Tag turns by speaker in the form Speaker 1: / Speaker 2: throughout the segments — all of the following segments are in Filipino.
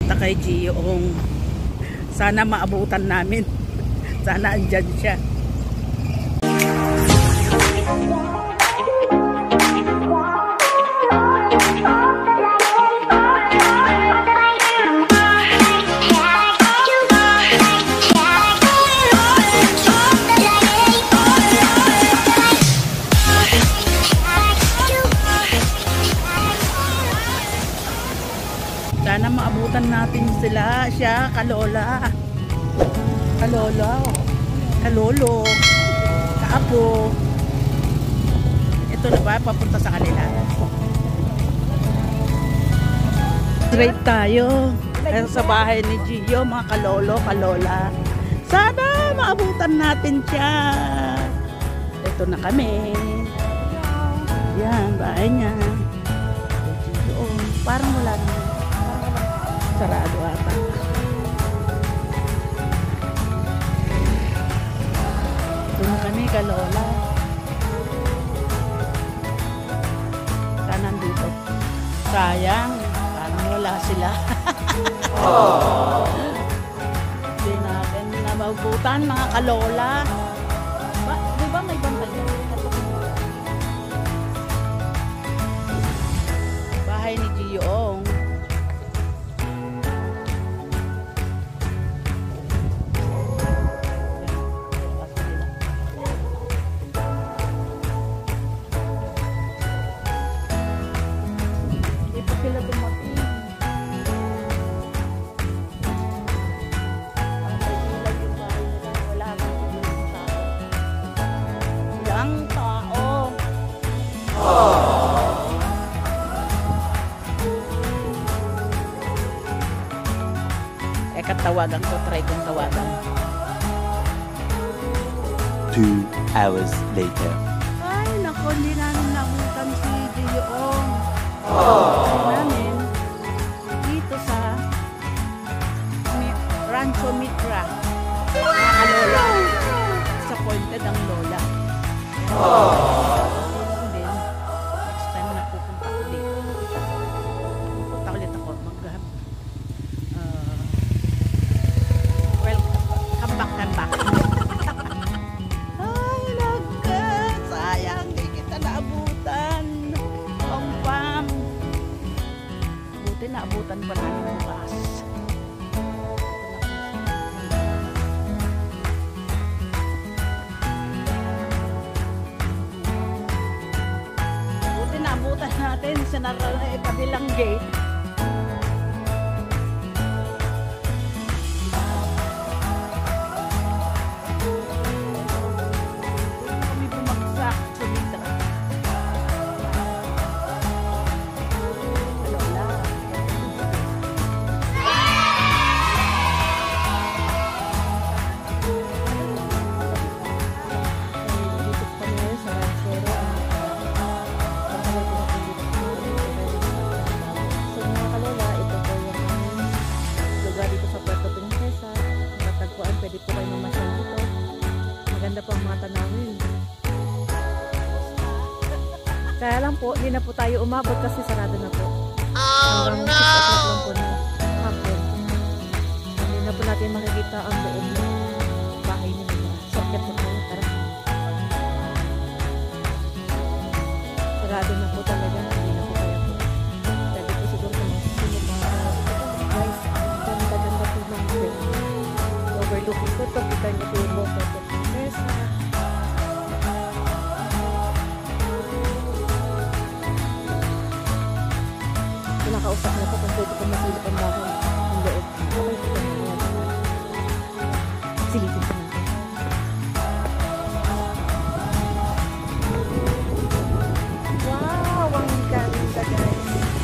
Speaker 1: Kay Gioong. Sana maabutan namin. Sana andyan siya. Sana maabutan natin sila, siya, kalola, kalolo, kaapo. Ito na ba, papunta sa kanila. Straight tayo sa bahay ni Gio, mga kalolo, kalola. Sana maabutan natin siya. Ito na kami. Yan, bahay niya. Parang wala na. Sarado ata. Ito na kami, kalola. Saan nandito? Sayang. Parang wala sila. Hindi natin nababutan, mga kalola. Di ba may bangkal yan? Bahay ni Gioong. Tawagan ko, try kong tawagan.
Speaker 2: 2 hours later.
Speaker 1: Ay, naku, hindi namin nabutan si Gioong. Kasi namin, dito sa Rancho Mitra. Mga lola. Disappointed ang lola. Then, next time na pupunta ulit. Pupunta ulit ako. Come back. Ay, naku, sayang, di kita naabutan. Pam. Buti naabutan pa namin bukas. Buti naabutan natin sa kabilang gate. Pwede po kayo mamasyal dito. Maganda po ang mga tanawin. Kaya lang po, hindi na po tayo umabot kasi sarado na po. Hanggang 6 o'clock lang po na hapon. Hindi na po natin makikita ang loob ng bahay nila. Sorket po tayo. Tara. Sarado na po talaga. Hindi na po kaya po. Pwede po siguro sa mga susunod mga guys. Ganda-ganda po ng break. Overlooking ko ito, kita niyo po yung boko ito. Pinakausap na po kung pwede ko masilip ang bahay ang loob. Okay po kami yan. Silipin po natin. Wow! Ang ganda guys.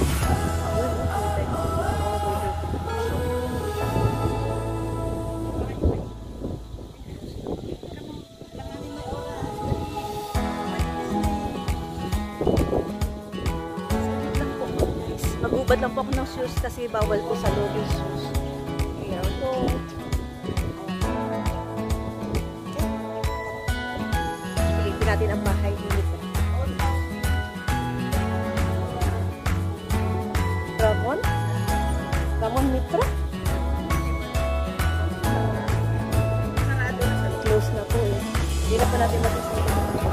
Speaker 1: Magubad lang po ako ng shoes kasi bawal po sa loob yung shoes. Ayan po. Silipin natin ang bahay dito. Dragon? Ramon Mitra. Close na po eh. Hindi na pa natin matutunan.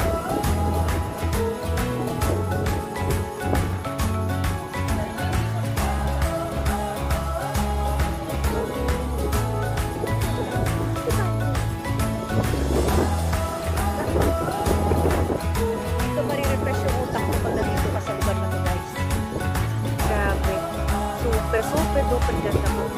Speaker 1: Ito marirefresh yung utak ko pag nandito ka sa lugar na to, guys. Grabe. Super, super duper ganda po.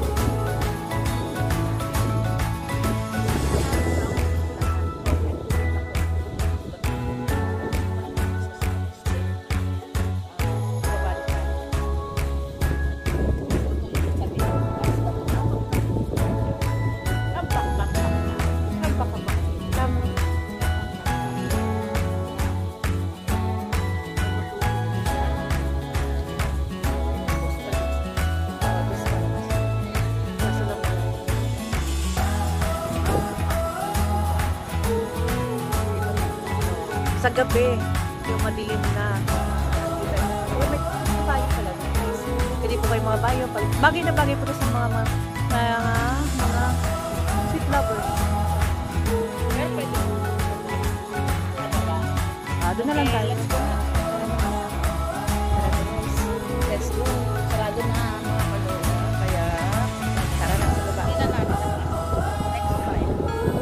Speaker 1: Sa gabi, yung madilim na. May bayo pala. Pwede po kayo mga bayo. Bagay na bagay po sa mga sweet lovers. Pero pwede. Doon na lang tayo.
Speaker 3: Let's go. Sarado na mga kaloro.
Speaker 1: Kaya, tara na sa baba.
Speaker 3: Hindi na natin. Next time.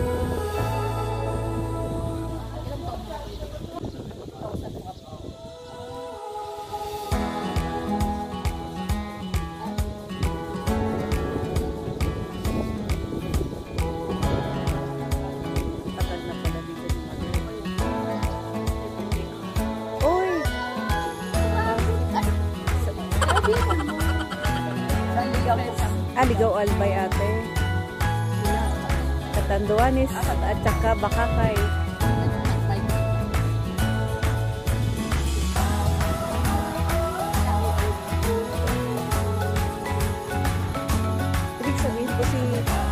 Speaker 1: Tagal na pala dito yung Uy! Ligaw Albay ate. Katanduanis at saka Bakakay. Ibig sabihin ko si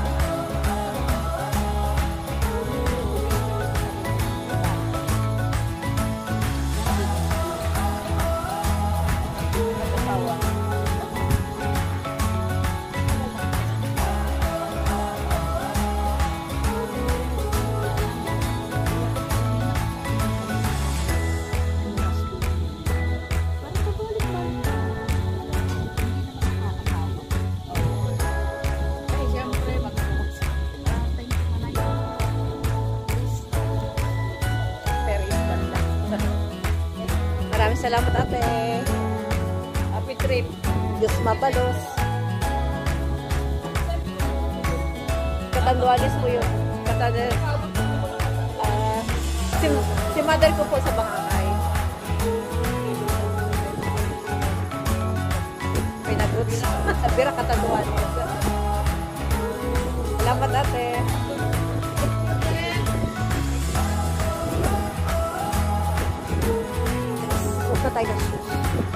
Speaker 1: Maraming salamat ate.
Speaker 3: Happy trip.
Speaker 1: Diyos mapalos. Katanduanis po yun. Si mother ko po sa Bangakay. Pinaguts. Bira katanduanis. Salamat ate. Huwag na tayo ng shoes.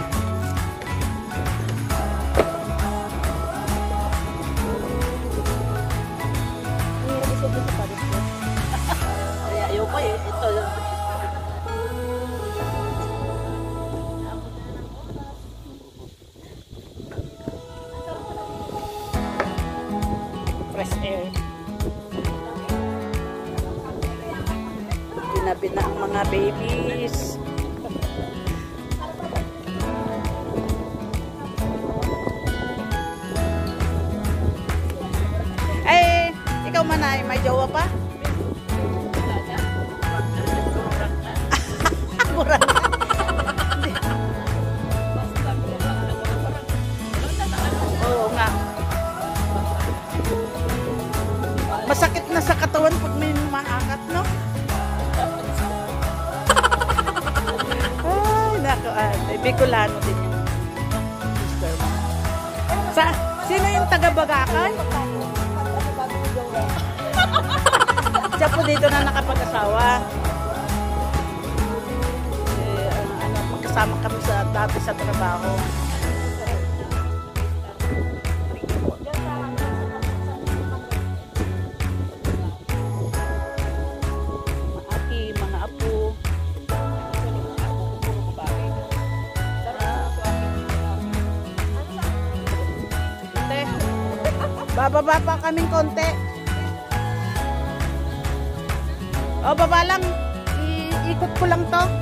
Speaker 1: Hirap isip dito pa rin.
Speaker 3: Kaya ayoko eh. Ito.
Speaker 1: Fresh air.
Speaker 3: Ginabi na ang mga babies. Eh, ikaw Manay, may jowa pa? Murang. Oo nga. Masakit na sa katawan pag may maakat, no? Ay, nako, Bicolano din yung sister mo. Sino yung taga-Bagakay? Siya po dito na nakapag-asawa. Magkasama kami dati sa trabaho. Mga apo. Bababa pa kaming konti. O, baba lang. Iikot ko lang to.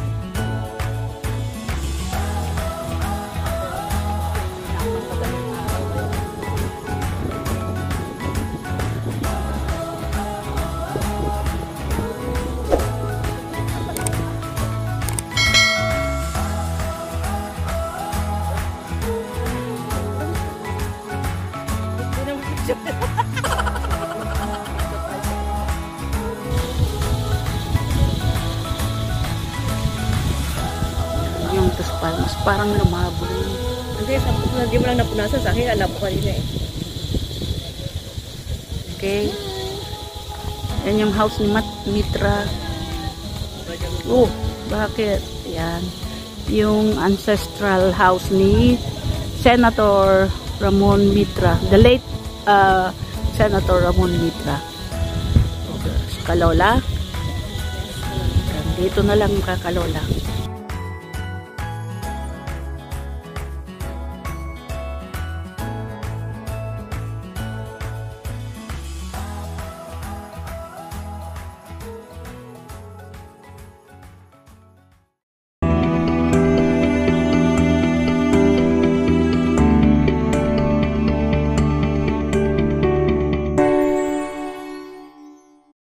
Speaker 3: Yung tas parang lumabo.
Speaker 1: Hindi, hindi mo lang napunasan sa akin. Alam ko kanina eh.
Speaker 3: Okay. Yan yung house ni Mitra. Oh, bakit? Yan. Yung ancestral house ni Senator Ramon Mitra. The late Senator Ramon Mitra. Okay. Kalola. Dito na lang kakalola.